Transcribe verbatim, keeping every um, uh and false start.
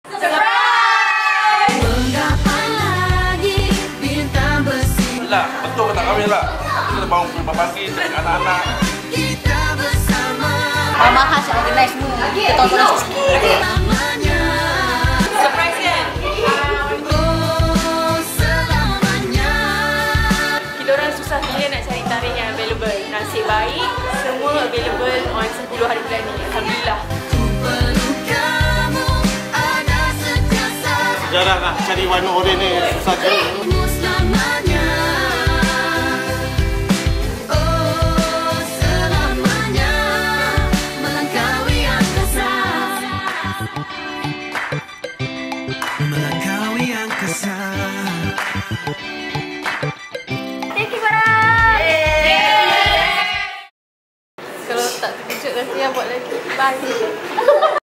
Surprise! Menggapai lagi bintang bersih. Lah, betul ke tak kahwin lah? Kita bangun pagi dengan anak-anak. Kita bersama. Mama khas organize semua. Kita tonton sikit. Surprise kan? Oh, selamanya. Kita orang susah gila nak cari tarikh yang available. Nasib baik, semua available on sepuluh hari bulan ni. Alhamdulillah. Jarang nak cari warna oranye ni, susah je. Selamanya. Oh, selamanya. Melangkaui angkasa. Melangkaui angkasa. Thank you korang. Kalau tak terkejut nanti yang buat lagi. Bye.